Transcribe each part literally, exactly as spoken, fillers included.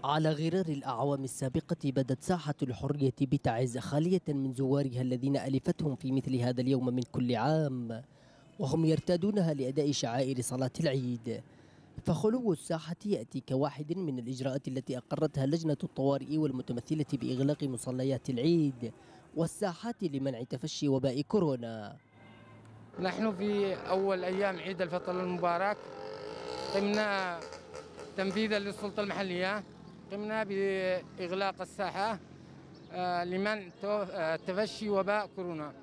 على غرار الأعوام السابقة بدت ساحة الحرية بتعز خالية من زوارها الذين ألفتهم في مثل هذا اليوم من كل عام، وهم يرتادونها لأداء شعائر صلاة العيد. فخلو الساحة يأتي كواحد من الإجراءات التي أقرتها لجنة الطوارئ والمتمثلة بإغلاق مصليات العيد والساحات لمنع تفشي وباء كورونا. نحن في أول أيام عيد الفطر المبارك قمنا تنفيذا للسلطة المحلية، قمنا بإغلاق الساحة لمنع تفشي وباء كورونا.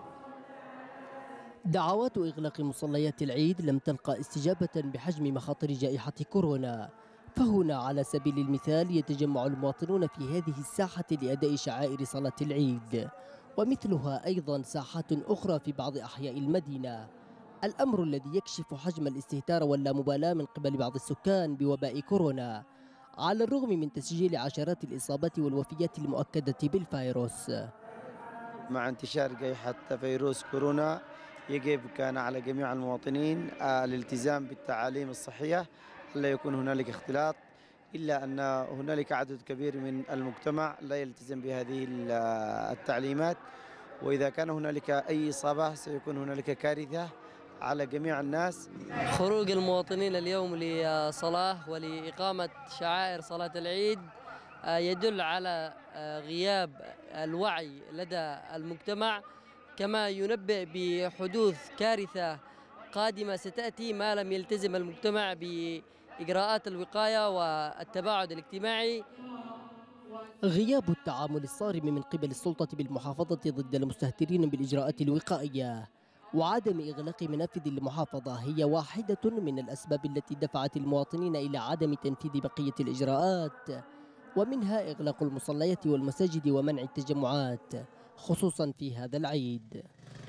دعوات إغلاق مصليات العيد لم تلقى استجابة بحجم مخاطر جائحة كورونا، فهنا على سبيل المثال يتجمع المواطنون في هذه الساحة لأداء شعائر صلاة العيد، ومثلها أيضا ساحات أخرى في بعض أحياء المدينة، الأمر الذي يكشف حجم الاستهتار واللامبالاة من قبل بعض السكان بوباء كورونا، على الرغم من تسجيل عشرات الإصابات والوفيات المؤكدة بالفيروس. مع انتشار جائحة فيروس كورونا يجب كان على جميع المواطنين الالتزام بالتعاليم الصحية، لا يكون هنالك اختلاط، إلا أن هنالك عدد كبير من المجتمع لا يلتزم بهذه التعليمات، وإذا كان هنالك أي إصابة سيكون هنالك كارثة على جميع الناس. خروج المواطنين اليوم لصلاة ولإقامة شعائر صلاة العيد يدل على غياب الوعي لدى المجتمع، كما ينبئ بحدوث كارثة قادمة ستأتي ما لم يلتزم المجتمع بإجراءات الوقاية والتباعد الاجتماعي. غياب التعامل الصارم من قبل السلطة بالمحافظة ضد المستهترين بالإجراءات الوقائية وعدم إغلاق منافذ المحافظة هي واحدة من الأسباب التي دفعت المواطنين إلى عدم تنفيذ بقية الإجراءات، ومنها إغلاق المصليات والمساجد ومنع التجمعات خصوصا في هذا العيد.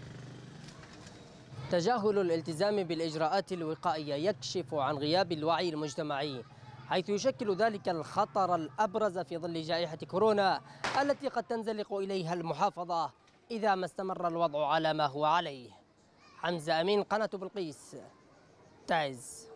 تجاهل الالتزام بالإجراءات الوقائية يكشف عن غياب الوعي المجتمعي، حيث يشكل ذلك الخطر الأبرز في ظل جائحة كورونا التي قد تنزلق إليها المحافظة إذا ما استمر الوضع على ما هو عليه. حمزة أمين، قناة بلقيس، تعز.